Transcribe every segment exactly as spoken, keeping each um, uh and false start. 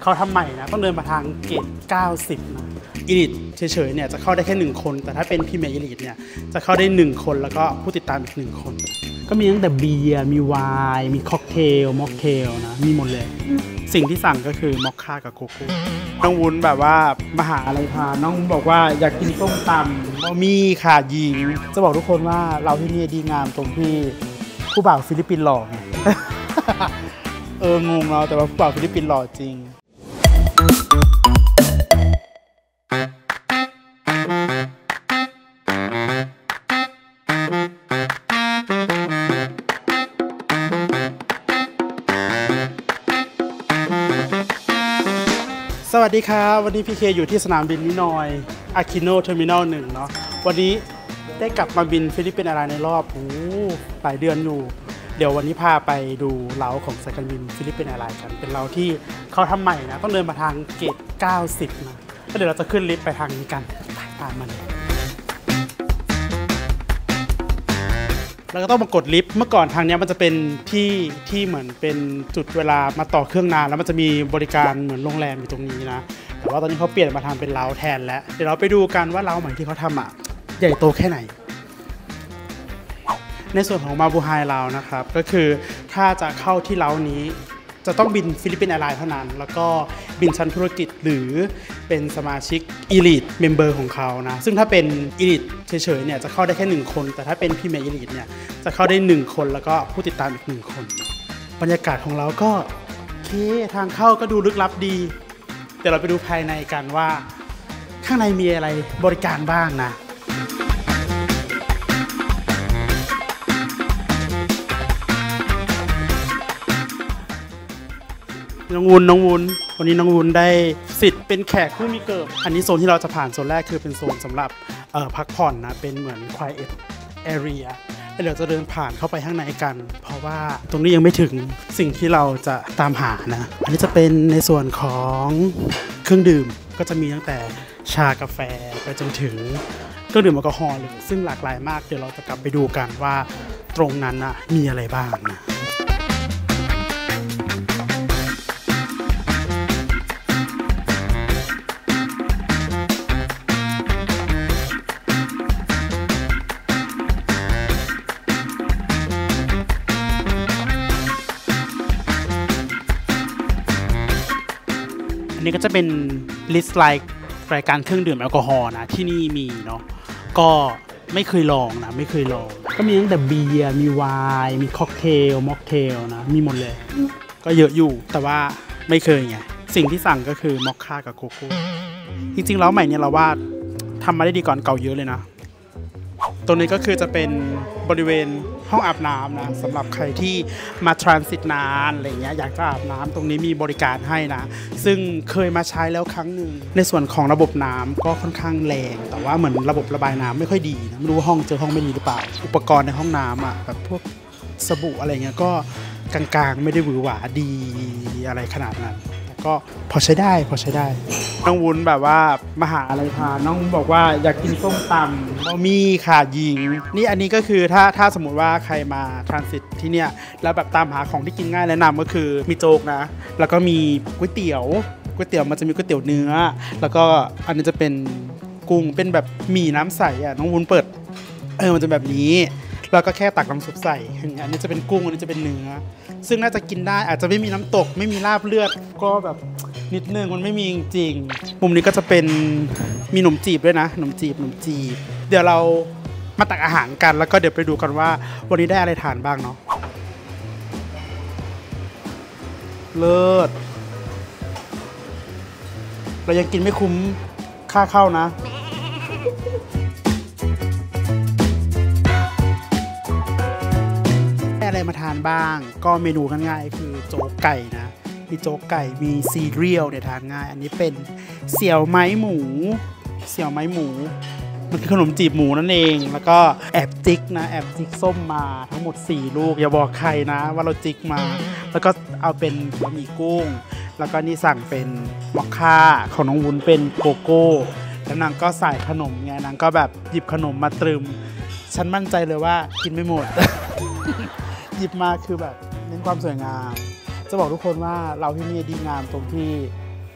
เขาทำใหม่นะต้องเดินมาทางเกตเก้าสิบนะอีลิทเฉยๆเนี่ยจะเข้าได้แค่หนึ่งคนแต่ถ้าเป็นพรีเมียร์อีลิทเนี่ยจะเข้าได้หนึ่งคนแล้วก็ผู้ติดตามอีกหนึ่งคนก็มีตั้งแต่เบียร์มีไวน์มีค็อกเทลม็อกเทลนะมีหมดเลยสิ่งที่สั่งก็คือมอคค่ากับโกโก้น้องวุ้นแบบว่ามาหาอะไรทานน้องบอกว่าอยากกินส้มตำบะหมี่ขาหญิงจะบอกทุกคนว่าเราที่นี่ดีงามตรงที่ผู้บ่าวฟิลิปปินส์หล่อ เอองงเราแต่ว่าผู้บ่าวฟิลิปปินส์หล่อจริงสวัสดีครับวันนี้พีเคอยู่ที่สนามบินนินอยอาคิโนเทอร์มินอลหนึ่งเนาะวันนี้ได้กลับมาบินฟิลิปปินส์อะไรในรอบโอ้หลายเดือนอยู่เดี๋ยววันนี้พาไปดูเล้าของสายการบินฟิลิปปินส์อะไรกันเป็นเล้าที่เขาทำใหม่นะต้องเดินมาทางเกตเก้าสิบนะแล้วเดี๋ยวเราจะขึ้นลิฟต์ไปทางนี้กันตามมาเลยแล้วก็ต้องมากดลิฟต์เมื่อก่อนทางนี้มันจะเป็นที่ที่เหมือนเป็นจุดเวลามาต่อเครื่องนานแล้วมันจะมีบริการเหมือนโรงแรมอยู่ตรงนี้นะแต่ว่าตอนนี้เขาเปลี่ยนมาทำเป็นเล้าแทนแล้วเดี๋ยวเราไปดูกันว่าเล้าใหม่ที่เขาทำอ่ะใหญ่โตแค่ไหนในส่วนของมาบูไฮเล้านะครับก็คือถ้าจะเข้าที่เล้านี้จะต้องบินฟิลิปปินส์แอร์ไลน์เท่านั้นแล้วก็บินชั้นธุรกิจหรือเป็นสมาชิก Elite Member ของเขานะซึ่งถ้าเป็น Elite เฉยๆเนี่ยจะเข้าได้แค่หนึ่งคนแต่ถ้าเป็น Premier Elite เนี่ยจะเข้าได้หนึ่งคนแล้วก็ผู้ติดตามอีกหนึ่งคนบรรยากาศของเราก็โอเคทางเข้าก็ดูลึกลับดีเดี๋ยวเราไปดูภายในกันว่าข้างในมีอะไรบริการบ้างนะน้องวุ้นน้องวุ้นวันนี้น้องวุ้นได้สิทธิ์เป็นแขกผู้มีเกิดอันนี้โซนที่เราจะผ่านโซนแรกคือเป็นโซนสำหรับพักผ่อนนะเป็นเหมือน quiet area แล้วเดี๋ยวจะเดินผ่านเข้าไปข้างในกันเพราะว่าตรงนี้ยังไม่ถึงสิ่งที่เราจะตามหานะอันนี้จะเป็นในส่วนของเครื่องดื่มก็จะมีตั้งแต่ชากาแฟไปจนถึงเครื่องดื่มแอลกอฮอล์เลยซึ่งหลากหลายมากเดี๋ยวเราจะกลับไปดูกันว่าตรงนั้นนะมีอะไรบ้างนะอันนี้ก็จะเป็นลิสต์ไลค์รายการเครื่องดื่มแอลกอฮอล์นะที่นี่มีเนาะก็ไม่เคยลองนะไม่เคยลองก็มีตั้งแต่เบียร์มีไวน์มีค็อกเทลม็อกเทลนะมีหมดเลยก็เยอะอยู่แต่ว่าไม่เคยไงสิ่งที่สั่งก็คือมอคค่ากับโกโก้จริงๆแล้วใหม่เนี่ยเราว่าทำมาได้ดีก่อนเก่าเยอะเลยนะตรงนี้ก็คือจะเป็นบริเวณห้องอาบน้ำนะสำหรับใครที่มาทรานสิตนานอะไรเงี้ยอยากจะอาบน้ำตรงนี้มีบริการให้นะซึ่งเคยมาใช้แล้วครั้งหนึ่งในส่วนของระบบน้ำก็ค่อนข้างแรงแต่ว่าเหมือนระบบระบายน้ำไม่ค่อยดีนะไม่รู้ว่าห้องเจอห้องไม่ดีหรือเปล่าอุปกรณ์ในห้องน้ำอ่ะแบบพวกสบู่อะไรเงี้ยก็กลางๆไม่ได้หวือหวาดีอะไรขนาดนั้นก็พอใช้ได้พอใช้ได้น้องวุ้นแบบว่ามาหาอะไรทานน้องบอกว่าอยากกินส้มตำบะหมี่ขาหญิงนี่อันนี้ก็คือถ้าถ้าสมมติว่าใครมาทรานสิตที่เนี่ยแล้วแบบตามหาของที่กินง่ายแนะนำก็คือมีโจ๊กนะแล้วก็มีก๋วยเตี๋ยวก๋วยเตี๋ยวมันจะมีก๋วยเตี๋ยวเนื้อแล้วก็อันนี้จะเป็นกุ้งเป็นแบบหมี่น้ำใสอ่ะน้องวุ้นเปิดเออมันจะแบบนี้แล้วก็แค่ตักน้ำซุปใส่อันนี้จะเป็นกุ้งอันนี้จะเป็นเนื้อซึ่งน่าจะกินได้อาจจะไม่มีน้ำตกไม่มีลาบเลือดก็แบบนิดนึงมันไม่มีจริงๆมุมนี้ก็จะเป็นมีขนมจีบด้วยนะขนมจีบขนมจีบเดี๋ยวเรามาตักอาหารกันแล้วก็เดี๋ยวไปดูกันว่าวันนี้ได้อะไรทานบ้างเนาะเลิศเรายังกินไม่คุ้มค่าเข้านะอะไรมาทานบ้างก็เมนูง่ายๆคือโจ๊กไก่นะมีโจ๊กไก่มีซีเรียลเนี่ยทานง่ายอันนี้เป็นเสี่ยวไม้หมูเสี่ยวไม้หมูมันคือขนมจีบหมูนั่นเองแล้วก็แอบจิกนะแอบจิกส้มมาทั้งหมดสี่ลูกอย่าบอกใครนะว่าเราจิกมาแล้วก็เอาเป็นบะหมี่กุ้งแล้วก็นี่สั่งเป็นมอคค่าของน้องวุ้นเป็นโกโก้แล้วนางก็ใส่ขนมไงนางก็แบบหยิบขนมมาตรึมฉันมั่นใจเลยว่ากินไม่หมด หยิบมาคือแบบเน้นความสวยงามจะบอกทุกคนว่าเราที่นี่ดีงามตรงที่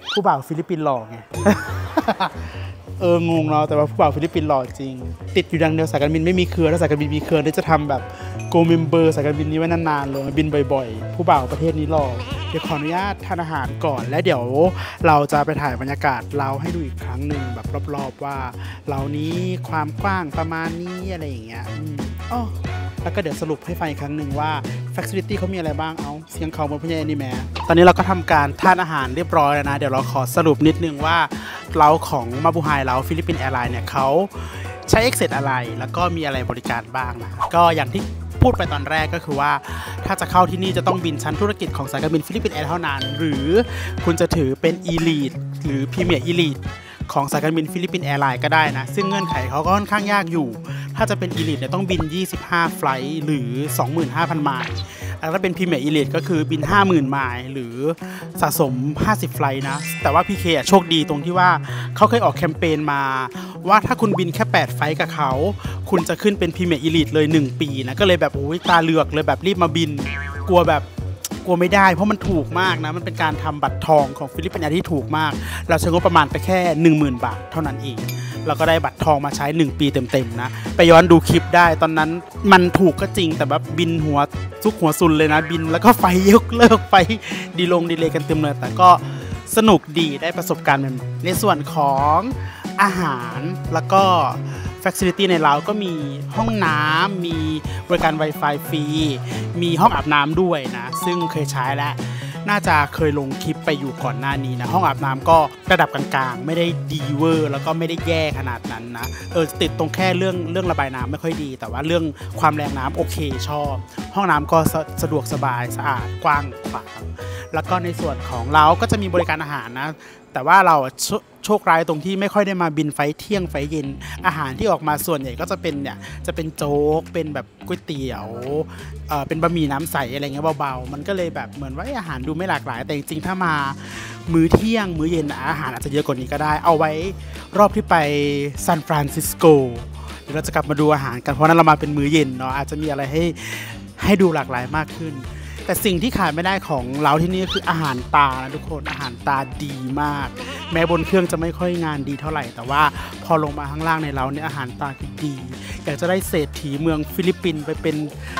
ผู้บ่าวฟิลิปปินส์หล่อไง เอองงเนาะแต่ว่าผู้บ่าวฟิลิปปินส์หล่อจริงติดอยู่ดังเดียวสายการบินไม่มีเครือถ้าสายการบินมีเครือได้จะทำแบบโกลเมมเบอร์สายการบินนี้ไว้นานๆเลยบินบ่อยๆผู้บ่าวประเทศนี้หล่อเดี๋ยวขออนุญาตทานอาหารก่อนและเดี๋ยวเราจะไปถ่ายบรรยากาศเราให้ดูอีกครั้งหนึ่งแบบรอบๆว่าเรานี้ความกว้างประมาณนี้อะไรอย่างเงี้ยอ๋อแล้วก็เดี๋ยวสรุปให้ฟังอีกครั้งหนึ่งว่า Facility เขามีอะไรบ้างเอาเสียงเขาบนพญานี่แม่ตอนนี้เราก็ทำการทานอาหารเรียบร้อยแล้วนะเดี๋ยวเราขอสรุปนิดนึงว่าเราของมาบูไฮเราฟิลิปปินส์แอร์ไลน์เนี่ยเขาใช้ Exit อะไรแล้วก็มีอะไรบริการบ้างนะก็อย่างที่พูดไปตอนแรกก็คือว่าถ้าจะเข้าที่นี่จะต้องบินชั้นธุรกิจของสายการบินฟิลิปปินส์แอร์เท่านั้นหรือคุณจะถือเป็น Elite หรือ Premier Elite ของสายการบินฟิลิปปินส์แอร์ไลน์ก็ได้นะซึ่งเงื่อนไขเขาก็ค่อนข้างยากอยู่ถ้าจะเป็น Elite เนี่ยต้องบินยี่สิบห้าไฟลท์หรือ สองหมื่นห้าพัน ไมล์แล้วถ้าเป็น Premier Elite ก็คือบิน ห้าหมื่น ไมล์หรือสะสมห้าสิบไฟลท์นะแต่ว่า พี เค อ่ะโชคดีตรงที่ว่าเขาเคยออกแคมเปญมาว่าถ้าคุณบินแค่แปดไฟลท์กับเขาคุณจะขึ้นเป็น Premier Elite เลยหนึ่งปีนะก็เลยแบบโอ้ยตาเหลือกเลยแบบรีบมาบินกลัวแบบกลัวไม่ได้เพราะมันถูกมากนะมันเป็นการทำบัตรทองของฟิลิปปินส์ที่ถูกมากเราใช้งบประมาณไปแค่ หนึ่งหมื่น บาทเท่านั้นเองเราก็ได้บัตรทองมาใช้หนึ่งปีเต็มๆนะไปย้อนดูคลิปได้ตอนนั้นมันถูกก็จริงแต่แบบบินหัวซุกหัวซุนเลยนะบินแล้วก็ไฟยกเลิกไฟดีลงดีเลยกันเต็มเลยแต่ก็สนุกดีได้ประสบการณ์ในส่วนของอาหารแล้วก็Facility ในเราก็มีห้องน้ำมีบริการ Wi-Fi ฟรีมีห้องอาบน้ำด้วยนะซึ่งเคยใช้แล้วน่าจะเคยลงคลิปไปอยู่ก่อนหน้านี้นะห้องอาบน้ำก็ระดับกลางๆไม่ได้ดีเวอร์แล้วก็ไม่ได้แย่ขนาดนั้นนะเออติดตรงแค่เรื่องเรื่องระบายน้ำไม่ค่อยดีแต่ว่าเรื่องความแรงน้ำโอเคชอบห้องน้ำก็สสะดวกสบายสะอาดกว้างขวางแล้วก็ในส่วนของเราก็จะมีบริการอาหารนะแต่ว่าเราโชโชคร้ายตรงที่ไม่ค่อยได้มาบินไฟเที่ยงไฟเย็นอาหารที่ออกมาส่วนใหญ่ก็จะเป็นเนี่ยจะเป็นโจ๊กเป็นแบบก๋วยเตี๋ยวเอ่อเป็นบะหมี่น้ำใสอะไรเงี้ยเบาๆมันก็เลยแบบเหมือนว่าอาหารดูไม่หลากหลายแต่จริงๆถ้ามามื้อเที่ยงมื้อเย็นอาหารอาจจะเยอะกว่านี้ก็ได้เอาไว้รอบที่ไปซานฟรานซิสโกเดี๋ยวเราจะกลับมาดูอาหารกันเพราะนั้นเรามาเป็นมื้อเย็นเนาะอาจจะมีอะไรให้ให้ดูหลากหลายมากขึ้นแต่สิ่งที่ขาดไม่ได้ของเราที่นี่คืออาหารตานะทุกคนอาหารตาดีมากแม้บนเครื่องจะไม่ค่อยงานดีเท่าไหร่แต่ว่าพอลงมาข้างล่างในเราเนี่ยอาหารตาคือดีอยากจะได้เศรษฐีเมืองฟิลิปปินส์ไปเป็น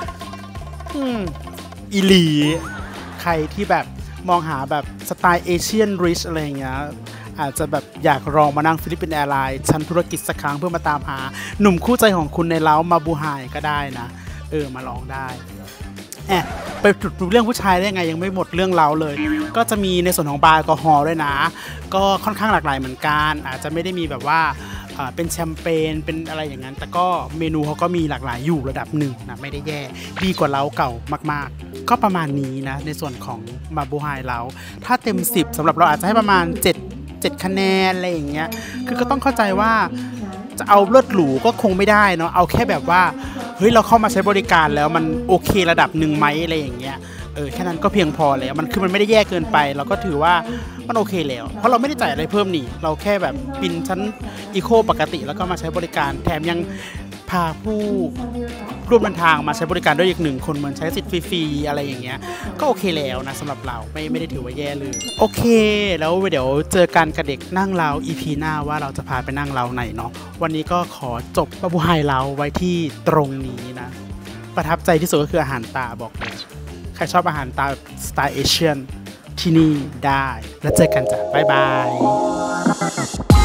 อิลีใครที่แบบมองหาแบบสไตล์เอเชียนริชอะไรอย่างเงี้ยอาจจะแบบอยากลองมานั่งฟิลิปปินส์แอร์ไลน์ชั้นธุรกิจสักครั้งเพื่อมาตามหาหนุ่มคู่ใจของคุณในเล้ามาบูไฮก็ได้นะเออมาลองได้แอบไปจุดเรื่องผู้ชายได้ไงยังไม่หมดเรื่องเราเลยก็จะมีในส่วนของบาร์แอลกอฮอล์ด้วยนะก็ค่อนข้างหลากหลายเหมือนกันอาจจะไม่ได้มีแบบว่าเป็นแชมเปญเป็นอะไรอย่างนั้นแต่ก็เมนูเขาก็มีหลากหลายอยู่ระดับหนึ่งนะไม่ได้แย่ดีกว่าเราเก่ามากๆก็ประมาณนี้นะในส่วนของมาบูไฮเราถ้าเต็มสิบสำหรับเราอาจจะให้ประมาณเจ็ด เจ็ดคะแนนอะไรอย่างเงี้ยคือก็ต้องเข้าใจว่าจะเอาเลิศหรูก็คงไม่ได้เนาะเอาแค่แบบว่าเฮ้ยเราเข้ามาใช้บริการแล้วมันโอเคระดับหนึ่งไหมอะไรอย่างเงี้ยเออแค่นั้นก็เพียงพอแล้วมันคือมันไม่ได้แย่เกินไปเราก็ถือว่ามันโอเคแล้วเพราะเราไม่ได้จ่ายอะไรเพิ่มนี่เราแค่แบบบินชั้นอีโคปกติแล้วก็มาใช้บริการแถมยังพาผู้ร่วมเดินทางมาใช้บริการด้วยอีกหนึ่งคนเหมือนใช้สิทธิ์ฟรีๆอะไรอย่างเงี้ยก็โอเคแล้วนะสำหรับเราไม่ไม่ได้ถือว่าแย่เลยโอเคแล้วเดี๋ยวเจอกันกับเด็กนั่งเรา อี พี หน้าว่าเราจะพาไปนั่งเราไหนเนาะวันนี้ก็ขอจบมาบูไฮเราไว้ที่ตรงนี้นะประทับใจที่สุดก็คืออาหารตาบอกเลยใครชอบอาหารตาสไตล์เอเชียนที่นี่ได้แล้วเจอกันจ้ะบ๊ายบาย